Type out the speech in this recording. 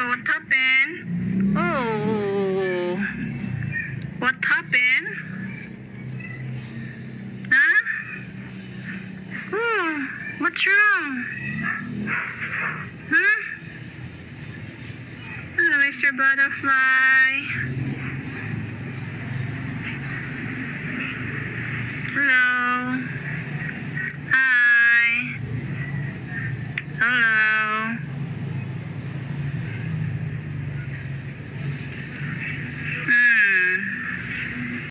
what happened? Oh, what happened? Huh? Oh, what's wrong? Huh? Hello, Mr. Butterfly. Hello.